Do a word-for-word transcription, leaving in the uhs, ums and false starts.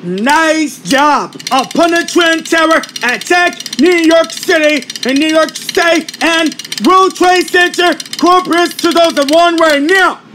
Nice job upon the Twin Tower attack New York City and New York State and World Trade Center corporate two thousand one right now.